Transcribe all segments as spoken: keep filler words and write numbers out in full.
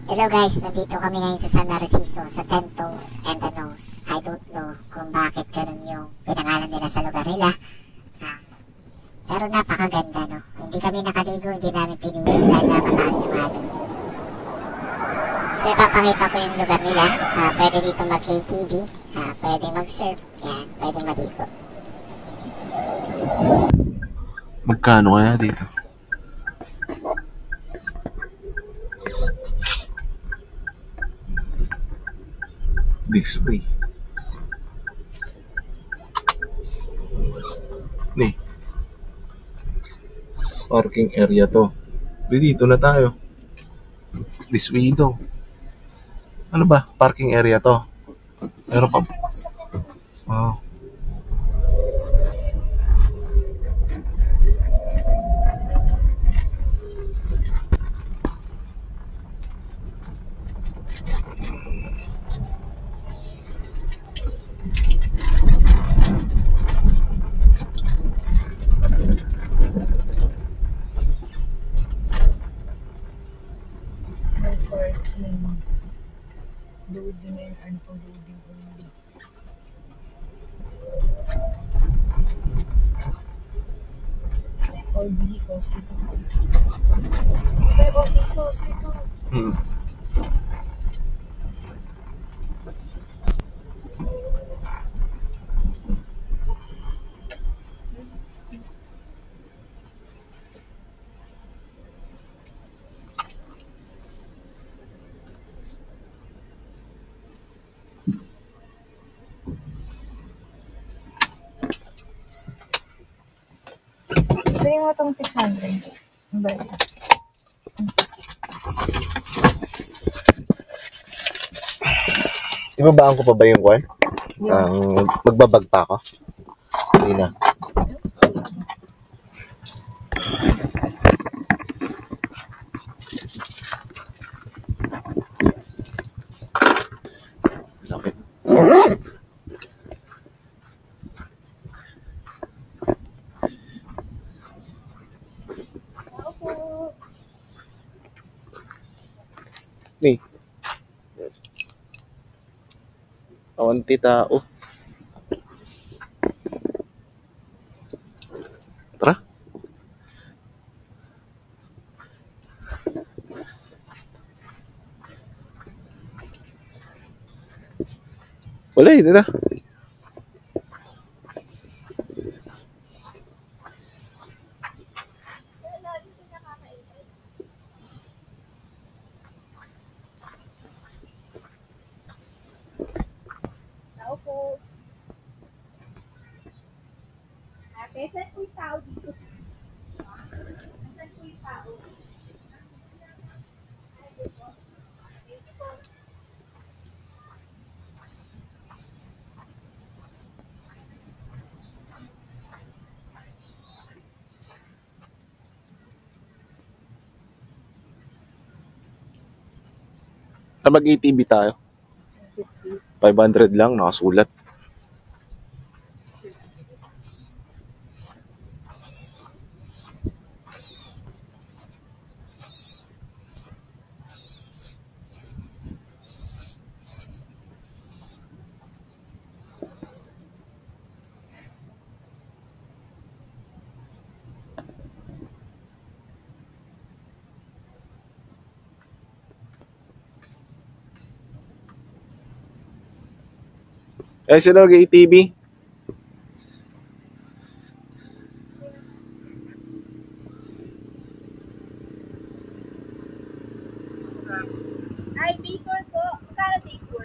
Hello guys, nandito kami ngayon sa San Narciso sa Ten Toes and the Nose. I don't know kung bakit ganun yung pinangalan nila sa lugar nila. Ah, pero napakaganda, no? Hindi kami nakaligo, hindi namin pinili dahil na mataas yung alon. So ipapakita ko yung lugar nila. Ah, pwede dito mag-A T V, ah, pwede mag-surf, yan, pwede maligo. Magkano kaya dito? This way. Ni. Parking area to. Dito na tayo. This way to. Ano ba? Parking area to. Meron pa. Oh. Loading and unloading only. All vehicles dito. All vehicles dito. Hmm. Ito yung itong six hundred. Ang bali. Ibabaan ko pa ba yung kwan? Ang magbabag pa ako? Hindi na. Lapit. Ni. Kaunti tao. Tara. Wala eh, dito. Opo. Ate, saan po yung tao dito? Saan po yung tao? Ah, mag-A T V tayo. five hundred lang, nakasulat. Eh, sino nag-A T V? Ay, Victor po. Magkano Victor?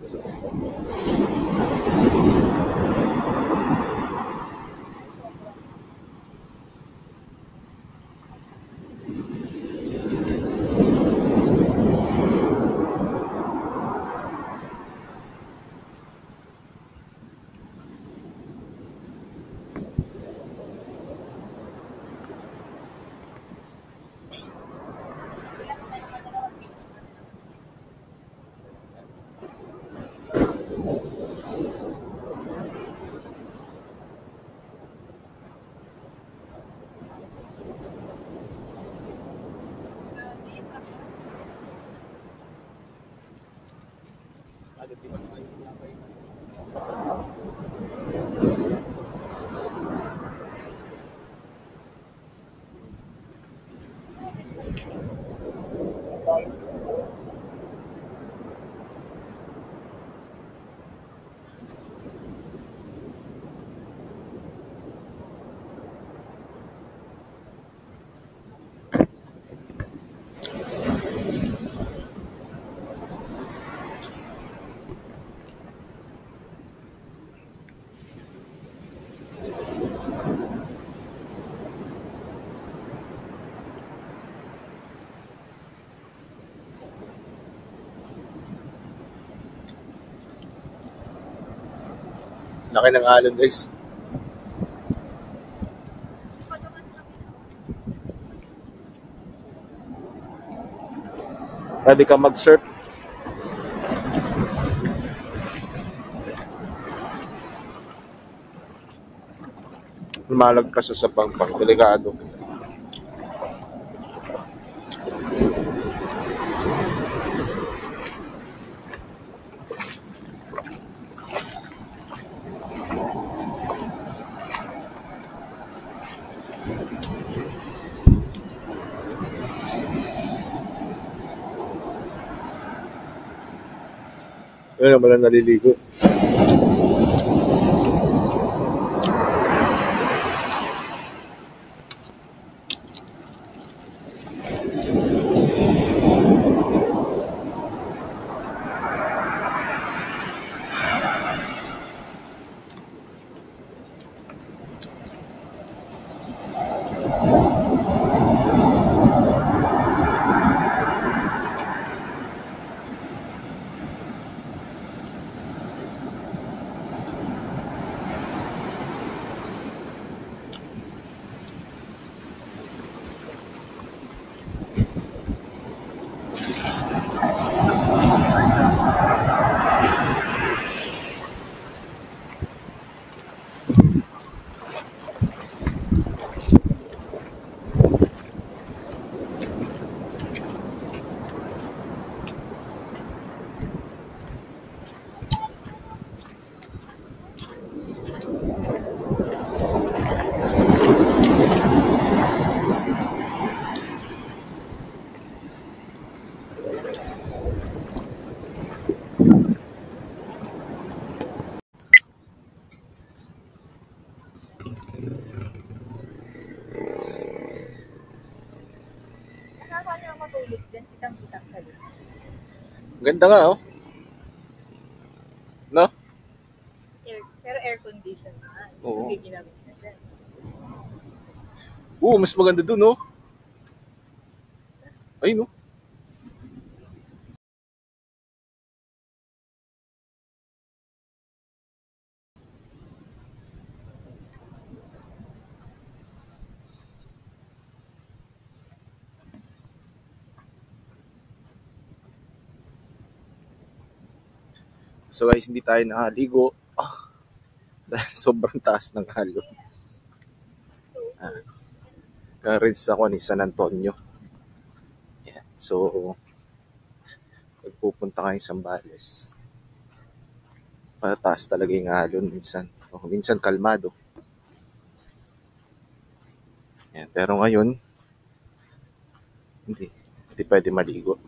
Laki ng alon, guys. Pwede ka mag-surf. Lumalagpas sa pangpang. Delikado. Ayun, wala naliligo. Ganda nga, oh. No? Air, pero air condition na. Oo. So, ginamit na dyan. Oo, mas maganda dun, no? Ay, no? So guys, hindi tayo nakaligo. Ah, dahil sobrang taas ng alon. Ah, Ka-rinse ako ni San Antonio. Yan. So, pagpupunta kayo sa Zambales, mataas talaga yung alon minsan. O, minsan kalmado. Yan. Pero ngayon, hindi. Hindi pwede maligo.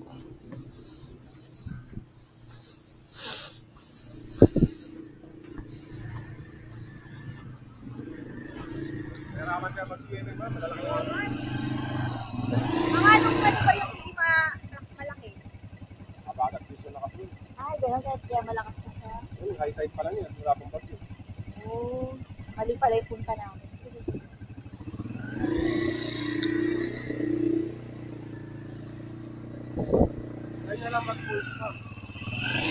Mga anong pwede ba yung hindi ma malaki? Abagat gusto na kasi. Ay, gano'n. Kaya malakas na siya. Ano, high tide pa lang yan. Wala pang bagyo. Oh, mali pala yung punta namin. Ay na lang mag-pulse ka.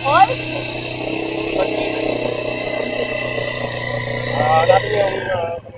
Horse? Ah, natin yung uh,